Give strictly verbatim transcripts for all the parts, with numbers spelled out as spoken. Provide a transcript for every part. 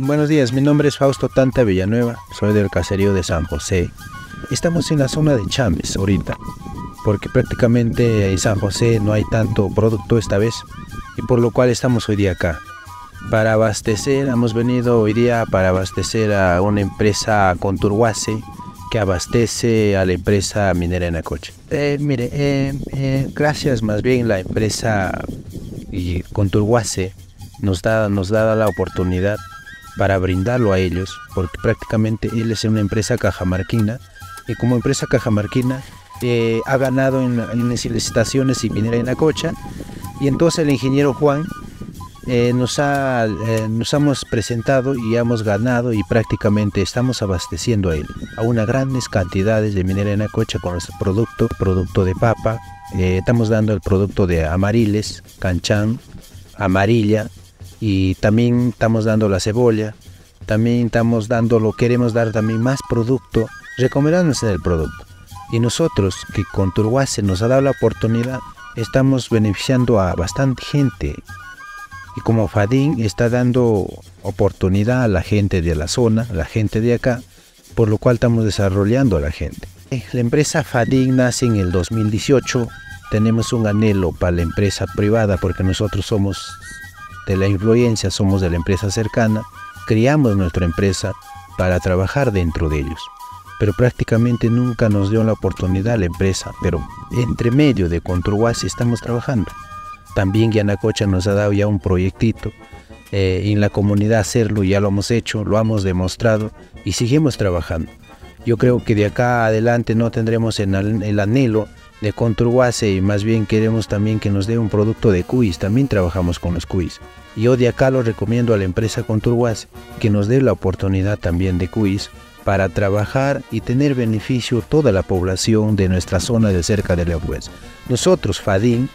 Buenos días, mi nombre es Fausto Tanta Villanueva, soy del caserío de San José. Estamos en la zona de Chames ahorita, porque prácticamente en San José no hay tanto producto esta vez, y por lo cual estamos hoy día acá. Para abastecer, hemos venido hoy día para abastecer a una empresa Conturhuase que abastece a la empresa minera Yanacocha. Eh, mire, eh, eh, gracias más bien la empresa y Conturhuase nos da, nos da la oportunidad para brindarlo a ellos, porque prácticamente él es una empresa cajamarquina y como empresa cajamarquina eh, ha ganado en, en las licitaciones y minera Yanacocha, y entonces el ingeniero Juan eh, nos, ha, eh, nos hemos presentado y hemos ganado y prácticamente estamos abasteciendo a él a unas grandes cantidades de minera Yanacocha con nuestro producto, producto de papa, eh, estamos dando el producto de amariles, canchán, amarilla, y también estamos dando la cebolla, también estamos dando, lo queremos dar también más producto, recomendándose el producto. Y nosotros, que Conturhuase nos ha dado la oportunidad, estamos beneficiando a bastante gente. Y como FADIN está dando oportunidad a la gente de la zona, a la gente de acá, por lo cual estamos desarrollando a la gente. La empresa FADIN nace en el dos mil dieciocho, tenemos un anhelo para la empresa privada porque nosotros somos de la influencia, somos de la empresa cercana, criamos nuestra empresa para trabajar dentro de ellos, pero prácticamente nunca nos dio la oportunidad la empresa, pero entre medio de Conturhuase estamos trabajando. También Yanacocha nos ha dado ya un proyectito, eh, en la comunidad hacerlo, ya lo hemos hecho, lo hemos demostrado y seguimos trabajando. Yo creo que de acá adelante no tendremos el, el anhelo de Conturhuase y más bien queremos también que nos dé un producto de cuis, también trabajamos con los cuis. Yo de acá lo recomiendo a la empresa Conturhuase que nos dé la oportunidad también de cuis para trabajar y tener beneficio toda la población de nuestra zona de cerca de Leopuez. Nosotros, FADIN,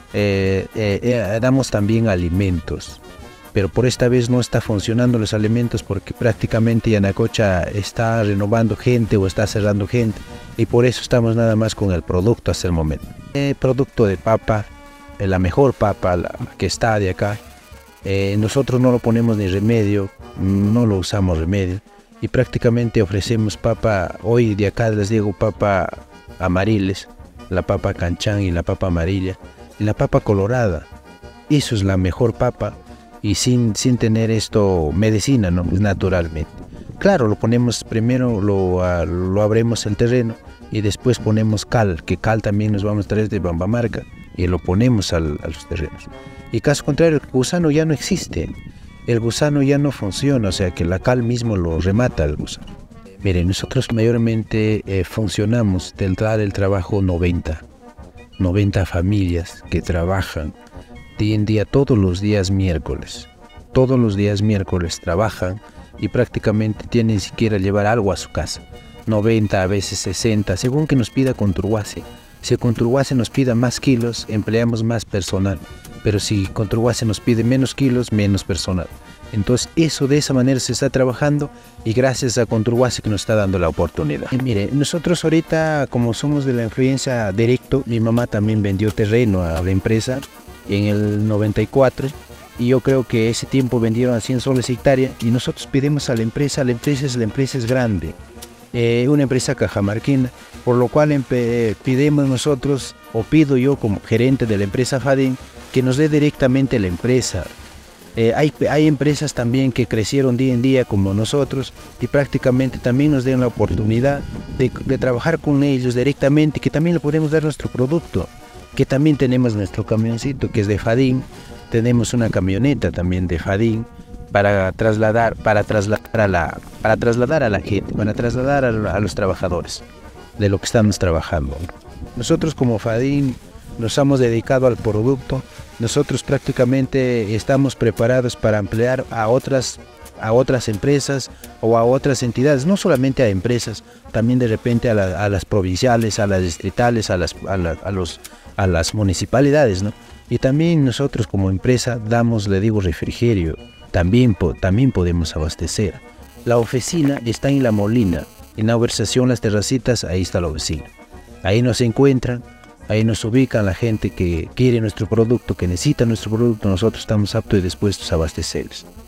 eh, eh, eh, damos también alimentos, pero por esta vez no está funcionando los alimentos porque prácticamente Yanacocha está renovando gente o está cerrando gente y por eso estamos nada más con el producto hasta el momento. Eh, producto de papa, eh, la mejor papa la que está de acá, eh, nosotros no lo ponemos ni remedio, no lo usamos remedio y prácticamente ofrecemos papa, hoy de acá les digo papa amariles, la papa canchán y la papa amarilla y la papa colorada. Eso es la mejor papa. Y sin, sin tener esto medicina, ¿no? Naturalmente. Claro, lo ponemos primero, lo, uh, lo abrimos el terreno y después ponemos cal, que cal también nos vamos a traer de Bambamarca y lo ponemos al, a los terrenos. Y caso contrario, el gusano ya no existe, el gusano ya no funciona, o sea que la cal mismo lo remata el gusano. Miren, nosotros mayormente eh, funcionamos del dar el trabajo noventa, noventa familias que trabajan día en día, todos los días miércoles, todos los días miércoles trabajan y prácticamente tienen siquiera llevar algo a su casa, noventa, a veces sesenta, según que nos pida Conturhuase. Si Conturhuase nos pida más kilos, empleamos más personal, pero si Conturhuase nos pide menos kilos, menos personal. Entonces eso de esa manera se está trabajando y gracias a Conturhuase que nos está dando la oportunidad. Y mire, nosotros ahorita como somos de la influencia directo, mi mamá también vendió terreno a la empresa en el noventa y cuatro y yo creo que ese tiempo vendieron a cien soles hectárea y nosotros pedimos a la empresa, la empresa es, la empresa es grande, eh, una empresa cajamarquina, por lo cual pidemos nosotros, o pido yo como gerente de la empresa FADIN, que nos dé directamente la empresa. Eh, hay, hay empresas también que crecieron día en día como nosotros y prácticamente también nos den la oportunidad de, de trabajar con ellos directamente, que también le podemos dar nuestro producto. Que también tenemos nuestro camioncito que es de FADIN, tenemos una camioneta también de FADIN para trasladar, para trasladar a la, para trasladar a la gente, para trasladar a, a los trabajadores de lo que estamos trabajando. Nosotros como FADIN nos hemos dedicado al producto, nosotros prácticamente estamos preparados para emplear a otras, a otras empresas o a otras entidades, no solamente a empresas, también de repente a, la, a las provinciales, a las distritales, a, las, a, la, a los a las municipalidades, ¿no? Y también nosotros como empresa damos, le digo, refrigerio, también, po, también podemos abastecer. La oficina está en La Molina, en la urbanización Las Terracitas, ahí está la oficina. Ahí nos encuentran, ahí nos ubican la gente que quiere nuestro producto, que necesita nuestro producto, nosotros estamos aptos y dispuestos a abastecerles.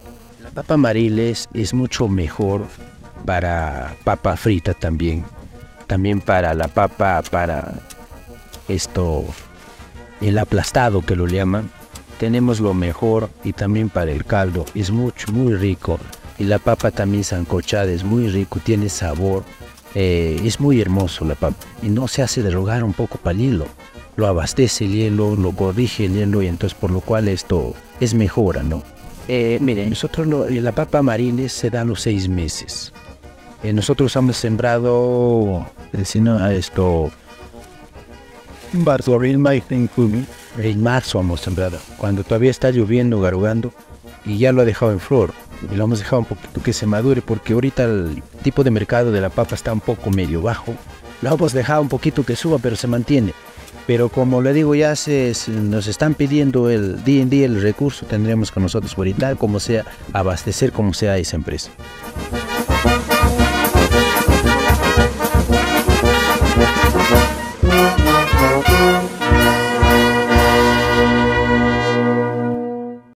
La papa Mariles es mucho mejor para papa frita también. También para la papa, para esto, el aplastado que lo llaman. Tenemos lo mejor y también para el caldo. Es mucho, muy rico. Y la papa también sancochada es muy rico, tiene sabor. Eh, es muy hermoso la papa. Y no se hace derrogar un poco para el hielo. Lo abastece el hielo, lo corrige el hielo y entonces por lo cual esto es mejora, ¿no? Eh, miren, nosotros lo, la papa Mariles se da a los seis meses. Eh, nosotros hemos sembrado, eh, si no, esto, en marzo, abril, mayo, en marzo hemos sembrado, cuando todavía está lloviendo, garugando, y ya lo ha dejado en flor. Y lo hemos dejado un poquito que se madure, porque ahorita el tipo de mercado de la papa está un poco medio bajo. Lo hemos dejado un poquito que suba, pero se mantiene. Pero como le digo, ya se, se nos están pidiendo el día en día el recurso, tendremos que nosotros ahorita, como sea, abastecer como sea esa empresa.